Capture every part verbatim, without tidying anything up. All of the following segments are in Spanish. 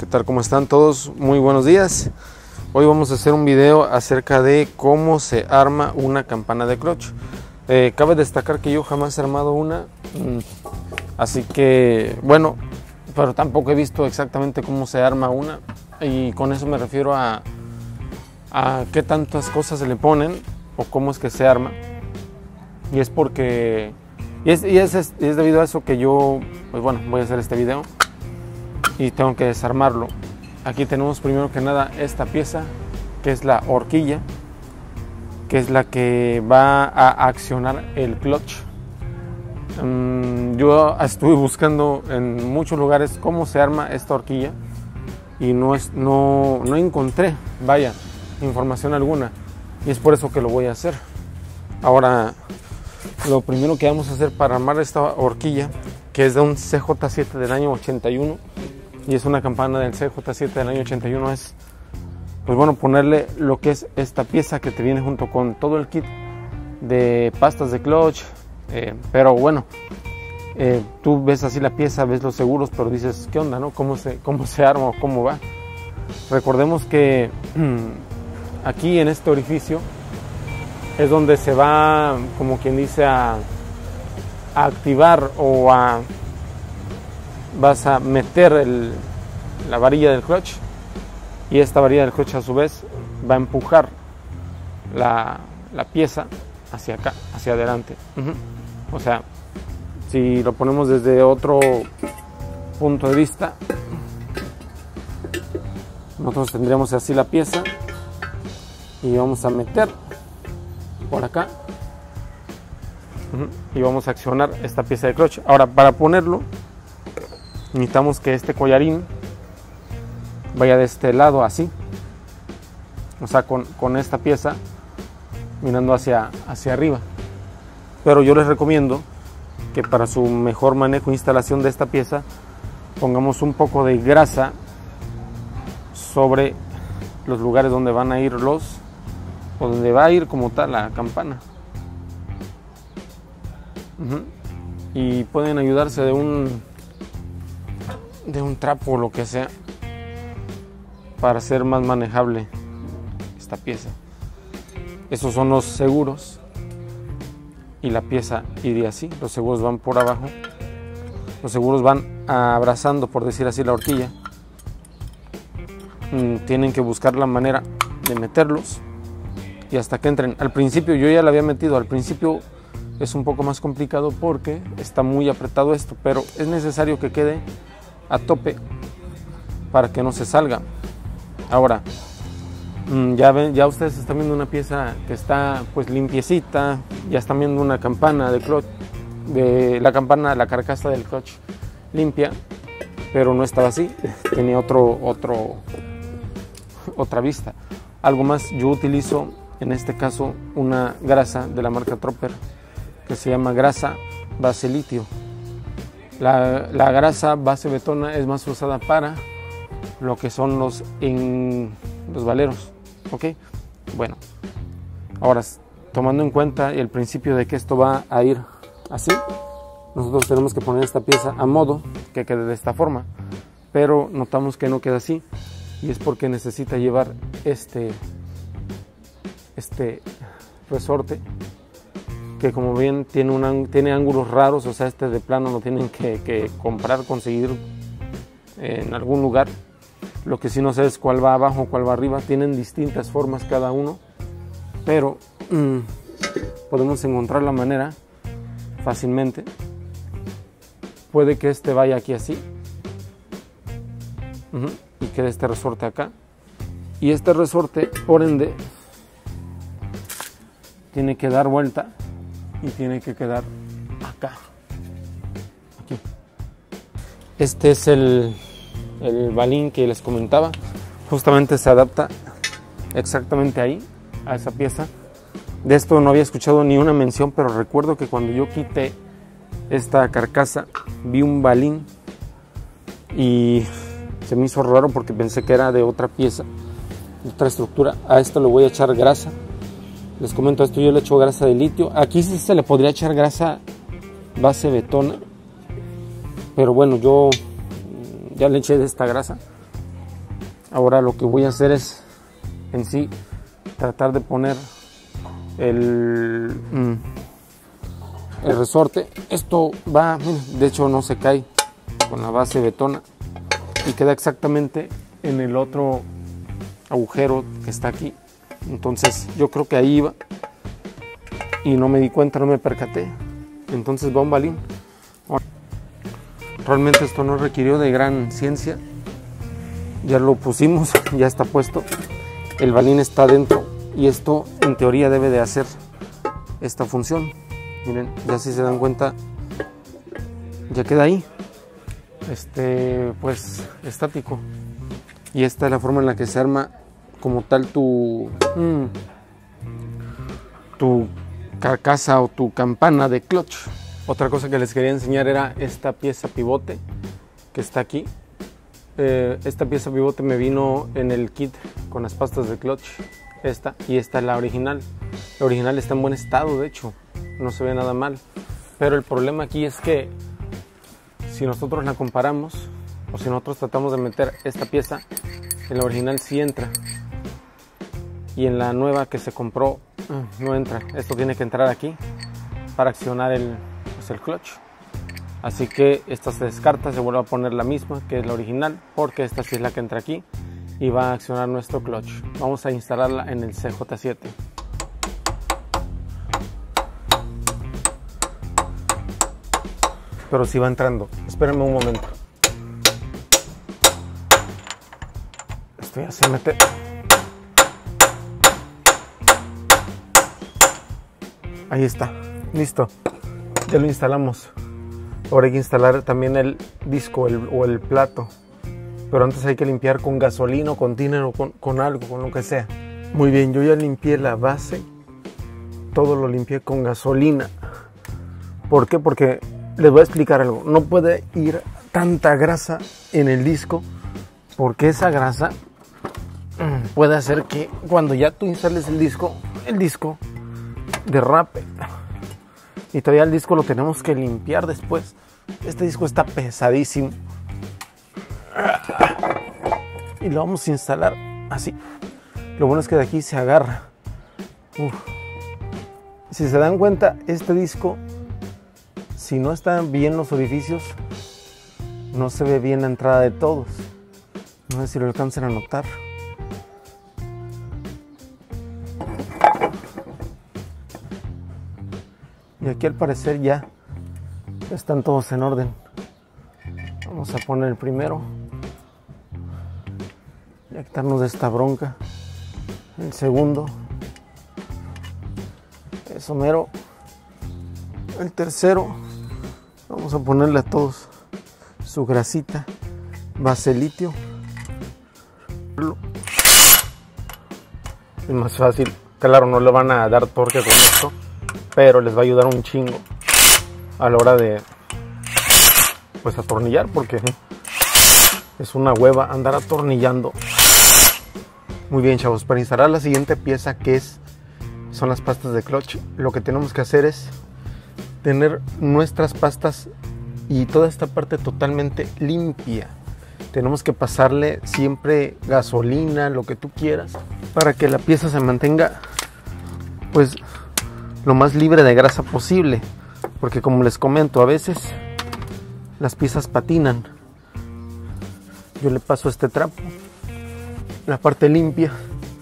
¿Qué tal? ¿Cómo están todos? Muy buenos días. Hoy vamos a hacer un video acerca de cómo se arma una campana de clutch. Eh, cabe destacar que yo jamás he armado una, así que bueno, pero tampoco he visto exactamente cómo se arma una, y con eso me refiero a, a qué tantas cosas se le ponen o cómo es que se arma. Y es porque y es, y es, es debido a eso que yo, pues bueno, voy a hacer este video y tengo que desarmarlo. Aquí tenemos primero que nada esta pieza, que es la horquilla, que es la que va a accionar el clutch. Um, yo estuve buscando en muchos lugares cómo se arma esta horquilla y no, es, no, no encontré, vaya, información alguna, y es por eso que lo voy a hacer. Ahora, lo primero que vamos a hacer para armar esta horquilla, que es de un C J siete del año ochenta y uno, y es una campana del C J siete del año ochenta y uno, es pues bueno, ponerle lo que es esta pieza que te viene junto con todo el kit de pastas de clutch. Eh, pero bueno, eh, tú ves así la pieza, ves los seguros, pero dices, ¿qué onda, no? ¿Cómo se, cómo se arma o cómo va? Recordemos que aquí en este orificio es donde se va, como quien dice, a, a activar o a vas a meter el, la varilla del clutch, y esta varilla del clutch a su vez va a empujar la, la pieza hacia acá, hacia adelante. Uh-huh. O sea, si lo ponemos desde otro punto de vista, nosotros tendríamos así la pieza y vamos a meter por acá, uh-huh, y vamos a accionar esta pieza de clutch. Ahora, para ponerlo necesitamos que este collarín vaya de este lado así, o sea, con, con esta pieza mirando hacia, hacia arriba. Pero yo les recomiendo que para su mejor manejo e instalación de esta pieza pongamos un poco de grasa sobre los lugares donde van a ir los, o donde va a ir como tal la campana. Uh-huh. Y pueden ayudarse de un de un trapo o lo que sea para hacer más manejable esta pieza. Esos son los seguros y la pieza iría así. Los seguros van por abajo, los seguros van abrazando, por decir así, la horquilla. Mm, tienen que buscar la manera de meterlos y hasta que entren. Al principio yo ya la había metido, al principio es un poco más complicado porque está muy apretado esto, pero es necesario que quede a tope para que no se salga. Ahora, ya ven, ya ustedes están viendo una pieza que está pues limpiecita, ya están viendo una campana de clutch, de la campana, la carcasa del clutch limpia, pero no estaba así, tenía otro, otro, otra vista. Algo más, yo utilizo en este caso una grasa de la marca Tropper que se llama grasa base litio. La, la grasa base betona es más usada para lo que son los, en, los valeros, ¿ok? Bueno, ahora, tomando en cuenta el principio de que esto va a ir así, nosotros tenemos que poner esta pieza a modo que quede de esta forma, pero notamos que no queda así, y es porque necesita llevar este, este resorte, que como ven tiene, un, tiene ángulos raros, o sea, este de plano lo tienen que, que comprar, conseguir en algún lugar. Lo que sí no sé es cuál va abajo, cuál va arriba. Tienen distintas formas cada uno, pero mmm, podemos encontrar la manera fácilmente. Puede que este vaya aquí así, uh-huh, y quede este resorte acá, y este resorte por ende tiene que dar vuelta y tiene que quedar acá, aquí. Este es el, el balín que les comentaba, justamente se adapta exactamente ahí, a esa pieza. De esto no había escuchado ni una mención, pero recuerdo que cuando yo quité esta carcasa vi un balín y se me hizo raro porque pensé que era de otra pieza, de otra estructura. A esto le voy a echar grasa. Les comento esto, yo le echo grasa de litio. Aquí sí se le podría echar grasa base betona, pero bueno, yo ya le eché de esta grasa Ahora lo que voy a hacer es en sí tratar de poner el, el resorte. Esto va, miren, de hecho no se cae, con la base betona, y queda exactamente en el otro agujero que está aquí. Entonces yo creo que ahí iba y no me di cuenta, no me percaté. Entonces va un balín. Realmente esto no requirió de gran ciencia. Ya lo pusimos, ya está puesto. El balín está dentro y esto en teoría debe de hacer esta función. Miren, ya si se dan cuenta, ya queda ahí, este, pues estático. Y esta es la forma en la que se arma como tal tu mmm, tu carcasa o tu campana de clutch. Otra cosa que les quería enseñar era esta pieza pivote que está aquí. Eh, esta pieza pivote me vino en el kit con las pastas de clutch, esta, y esta es la original. La original está en buen estado, de hecho, no se ve nada mal. Pero el problema aquí es que si nosotros la comparamos, o si nosotros tratamos de meter esta pieza, en la original sí entra, y en la nueva que se compró no entra. Esto tiene que entrar aquí para accionar el, pues el clutch. Así que esta se descarta, se vuelve a poner la misma que es la original, porque esta sí es la que entra aquí y va a accionar nuestro clutch. Vamos a instalarla en el C J siete. Pero sí va entrando. Espérenme un momento. Esto ya se mete. Ahí está, listo. Ya lo instalamos. Ahora hay que instalar también el disco el, o el plato. Pero antes hay que limpiar con gasolina o con tiner o con, con algo, con lo que sea. Muy bien, yo ya limpié la base. Todo lo limpié con gasolina. ¿Por qué? Porque les voy a explicar algo. No puede ir tanta grasa en el disco, porque esa grasa puede hacer que cuando ya tú instales el disco, el disco derrape. Y todavía el disco lo tenemos que limpiar después. Este disco está pesadísimo. Y lo vamos a instalar así. Lo bueno es que de aquí se agarra. Uf. Si se dan cuenta, este disco, si no están bien los orificios, no se ve bien la entrada de todos. No sé si lo alcancen a notar. Y aquí al parecer ya están todos en orden. Vamos a poner el primero. Y a quitarnos de esta bronca. El segundo. Eso mero. El tercero. Vamos a ponerle a todos su grasita. Base litio. Es más fácil. Claro, no le van a dar torque con esto, pero les va a ayudar un chingo a la hora de pues atornillar, porque es una hueva andar atornillando. Muy bien, chavos, para instalar la siguiente pieza, que es son las pastas de clutch, lo que tenemos que hacer es tener nuestras pastas y toda esta parte totalmente limpia. Tenemos que pasarle siempre gasolina, lo que tú quieras, para que la pieza se mantenga pues lo más libre de grasa posible, porque como les comento, a veces las piezas patinan. Yo le paso este trapo, la parte limpia,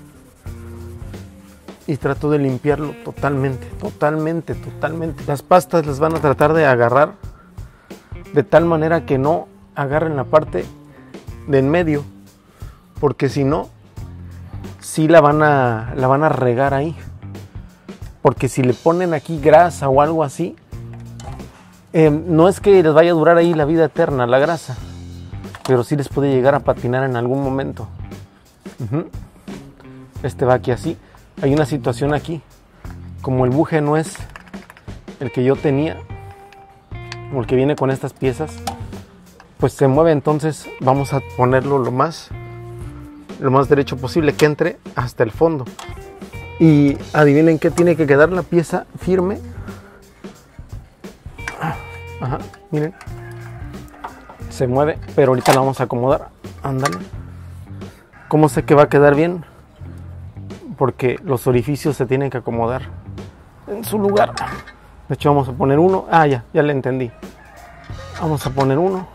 y trato de limpiarlo totalmente, totalmente, totalmente. Las pastas las van a tratar de agarrar de tal manera que no agarren la parte de en medio, porque si no, sí la van a, la van a regar ahí. Porque si le ponen aquí grasa o algo así, eh, no es que les vaya a durar ahí la vida eterna la grasa, pero sí les puede llegar a patinar en algún momento. Uh-huh. Este va aquí así. Hay una situación aquí, como el buje no es el que yo tenía, o el que viene con estas piezas, pues se mueve. Entonces vamos a ponerlo lo más, lo más derecho posible, que entre hasta el fondo. Y adivinen qué tiene que quedar la pieza firme. Ajá, miren. Se mueve, pero ahorita la vamos a acomodar. Ándale. ¿Cómo sé que va a quedar bien? Porque los orificios se tienen que acomodar en su lugar. De hecho, vamos a poner uno. Ah, ya, ya le entendí. Vamos a poner uno.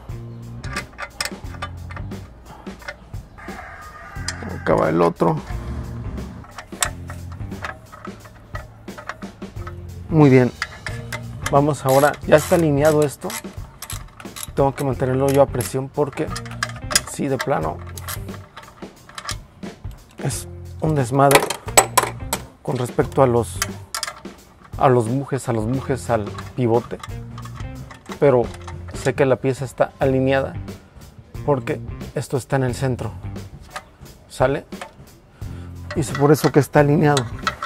Acá va el otro. Muy bien. Vamos ahora. Ya está alineado esto. Tengo que mantenerlo yo a presión porque si de plano es un desmadre con respecto a los a los bujes, a los bujes, al pivote. Pero sé que la pieza está alineada porque esto está en el centro. ¿Sale? Y es por eso que está alineado.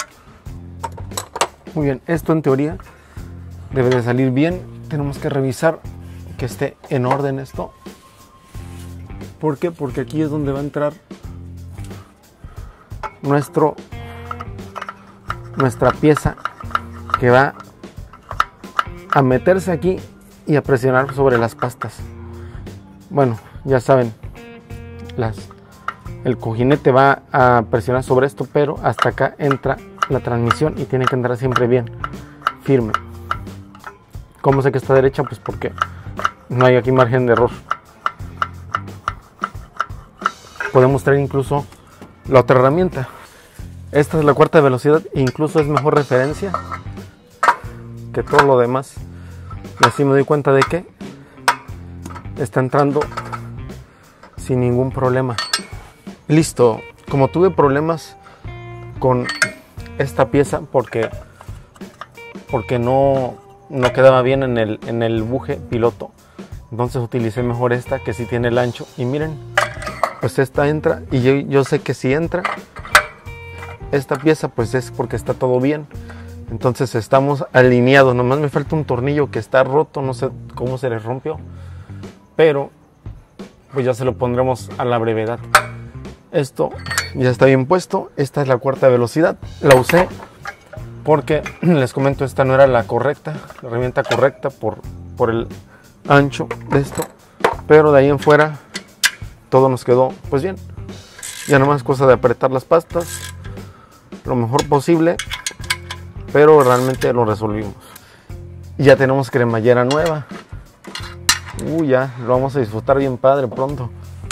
Muy bien, esto en teoría debe de salir bien. Tenemos que revisar que esté en orden esto. ¿Por qué? Porque aquí es donde va a entrar nuestro nuestra pieza que va a meterse aquí y a presionar sobre las pastas. Bueno, ya saben, las, el cojinete va a presionar sobre esto, pero hasta acá entra la transmisión y tiene que entrar siempre bien, firme. ¿Cómo sé que está derecha? Pues porque no hay aquí margen de error. Podemos traer incluso la otra herramienta. Esta es la cuarta velocidad e incluso es mejor referencia que todo lo demás. Y así me doy cuenta de que está entrando sin ningún problema. Listo. Como tuve problemas con esta pieza porque porque no, no quedaba bien en el, en el buje piloto, entonces utilicé mejor esta que sí tiene el ancho. Y miren, pues esta entra y yo, yo sé que si entra esta pieza pues es porque está todo bien. Entonces estamos alineados. Nomás me falta un tornillo que está roto, no sé cómo se le rompió, pero pues ya se lo pondremos a la brevedad. Esto ya está bien puesto. Esta es la cuarta velocidad. La usé porque les comento, esta no era la correcta, la herramienta correcta por, por el ancho de esto, pero de ahí en fuera todo nos quedó pues bien. Ya nomás cosa de apretar las pastas lo mejor posible, pero realmente lo resolvimos. Y ya tenemos cremallera nueva. Uy, ya lo vamos a disfrutar bien padre pronto.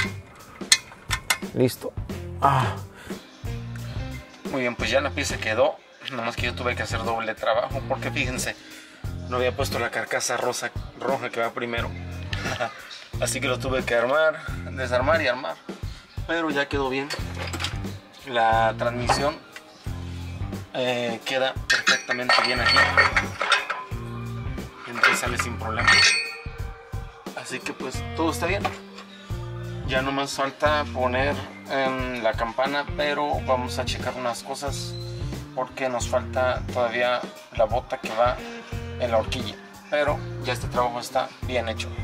Listo. Ah. Muy bien, pues ya la pieza quedó. Nomás que yo tuve que hacer doble trabajo porque fíjense, no había puesto la carcasa rosa, roja que va primero. Así que lo tuve que armar, desarmar y armar. Pero ya quedó bien. La transmisión eh, queda perfectamente bien aquí. Entonces sale sin problema. Así que pues todo está bien. Ya no más falta poner en la campana, pero vamos a checar unas cosas porque nos falta todavía la bota que va en la horquilla. Pero ya este trabajo está bien hecho.